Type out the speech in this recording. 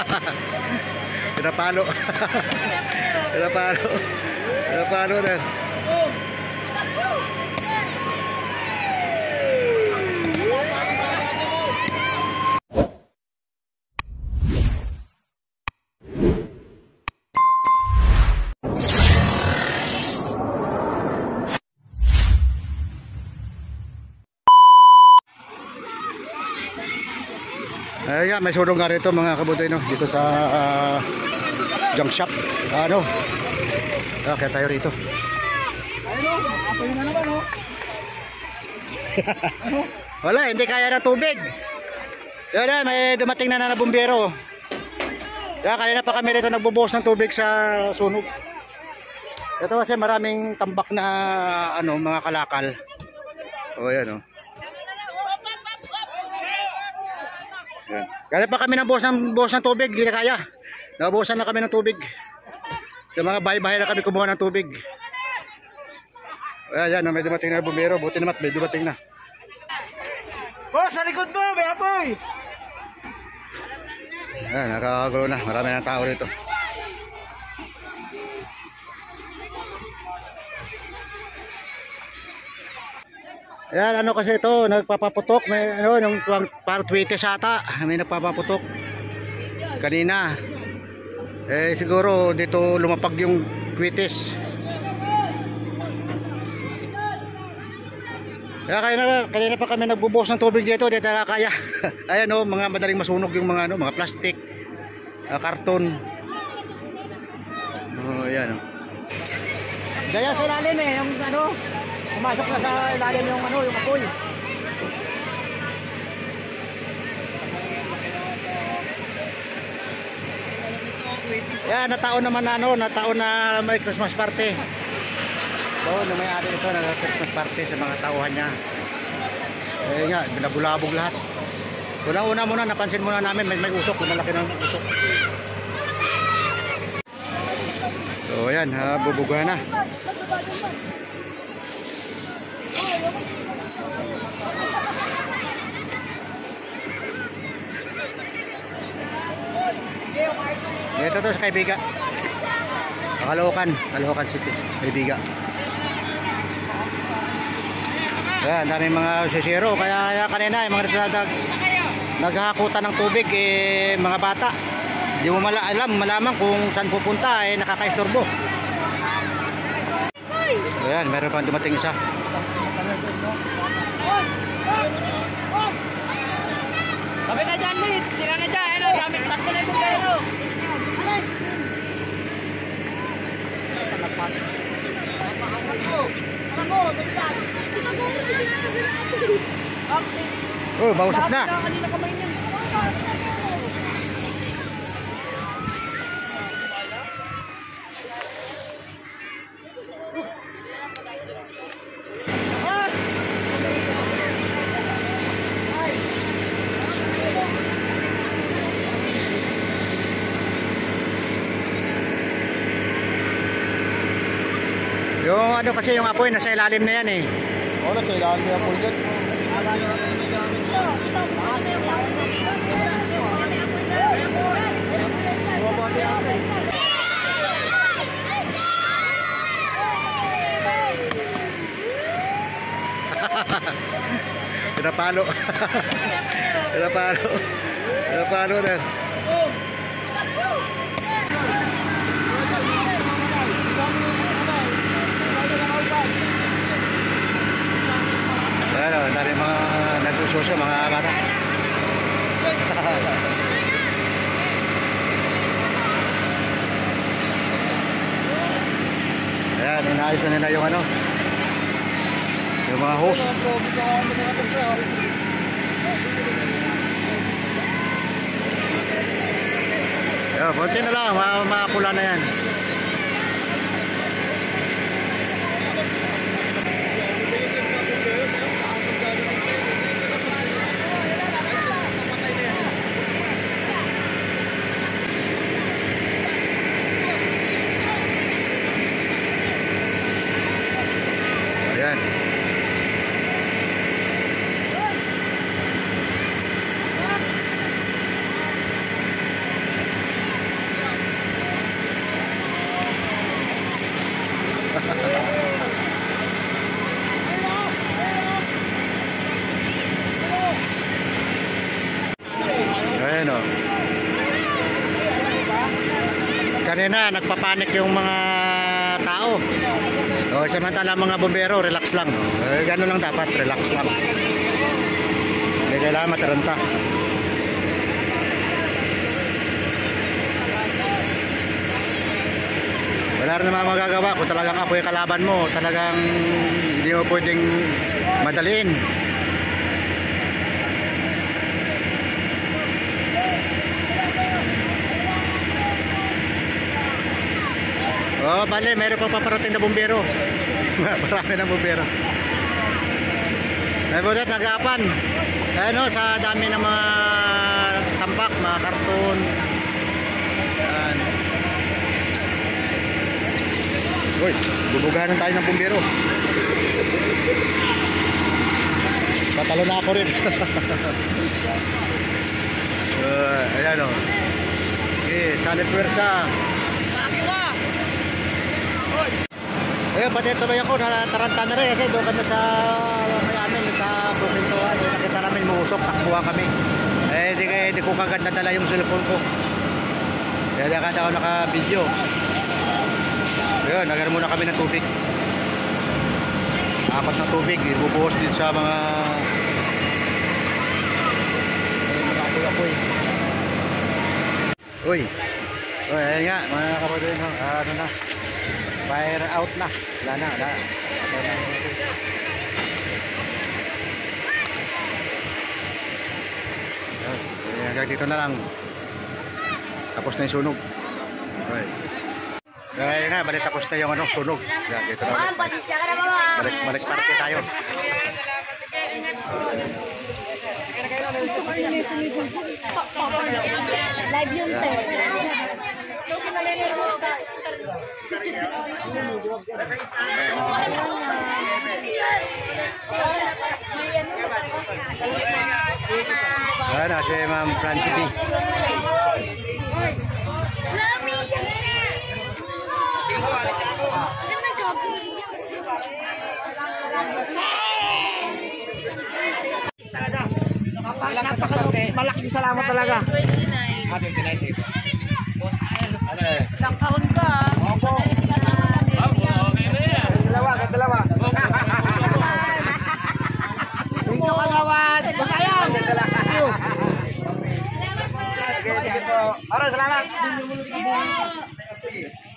Pinapalo. Pinapalo. Pinapalo na. Ayan, may sunog nga rito mga kabutoy, no? Dito sa junk shop. Ano? Kaya tayo rito. Wala, hindi kaya ng tubig. Yan, may dumating na bumbero. Yan, kanina pa kami rito nagbubuhos ng tubig sa sunog. Ito kasi maraming tambak na ano, mga kalakal. O yan, o. Yan. Kaya pa kami buhos ng tubig, hindi na kaya. Nabuhusan na kami ng tubig. Sa mga bahay-bahay na kami kumuha ng tubig. Ayan, may dumating na bumbero. Buti naman, may dumating na. Oh, sa likod mo, may apoy! Ayan, nakagulo na. Marami ng tao rito. Ayan, ano kasi ito, nagpapaputok. May, ano, yung parang tweetes ata. May nagpapaputok. Kanina. Eh, siguro dito lumapag yung tweetes. Kaya kanina pa kami nagbubuhos ng tubig dito. Dito kaya. Ayan, o, mga madaling masunog yung mga, ano, mga plastic. Karton. Oh, ayan, o. Gaya sa ilalim eh, yung ano. Pumasok na sa ilalim yung ano, yung apoy. Yan, nataon naman na ano, nataon na may Christmas party. Doon, may ari ito, nag-Christmas party sa mga tauhan niya. Eh nga, binabulabog lahat. Una-una muna, napansin muna namin, may usok, malaki ng usok. So yan, bubuguhan na. Ito to sa Kaybiga. Caloocan City, Kaybiga. Yan, daming mga sisiro. Kaya kanina yung mga naghahakutan ng tubig, eh, mga bata. Hindi mo malaman kung saan pupunta, eh, nakakaistorbo. Ayan, meron pa dumating isa. Sabi na dyan, Lit! Sila na dyan! Ano? Damit ba't na yung kayo? Oh, mausap na. Yung ano kasi yung apoy nasa ilalim na yan eh. Oo, nasa ilalim na apoy dyan. Pinapalo. Pinapalo. Pinapalo na. Ayan, dami mga nagsusosyo, mga bata. Ayan, inaayos na nila yung ano, yung mga hose. Ayan, konti na lang, makakula na yan. na, nagpapanik yung mga tao. O, samantala mga bombero, relax lang. Gano'n lang dapat, relax lang. Hindi kailangan mataranta. Wala rin naman magagawa kung talagang apoy kalaban mo, talagang hindi mo pwedeng madaliin. Oh, bale, meron pa paparating na bumbero. Marami na bumbero. Nabulat, nagapan. Ano, sa dami ng mga tambak, mga karton. Yan. Uy, bubugahan tayo ng bumbero. Patalo na ako rin. Ayan o. Okay, salit pwersa. Ayun, pati tuloy ako, nataranta na rin kasi doon kami sa may amin, sa Pumintuan. Nakita namin muusok, takbuhan kami. Di ko kagad nadala yung cellphone ko. Kaya agad ako naka-video. Ayun, nagano muna kami ng tubig. Apat na tubig, ibubuhos din sa mga apoy-apoy. Uy, ayun nga, mga kapatid, ano na. Fire out na. Wala na. Hanggang dito na lang. Tapos na yung sunog. Okay. Kaya nga, balik tapos na yung sunog. Yan, dito na ulit. Balik tayo. Live yun, te. Ayan na si Ma'am Francie B. Malaking salamat talaga. Isang taon ka. Opo. Dalawa. Thank you, kagawad. Masayang. Thank you. Sige po. Salamat.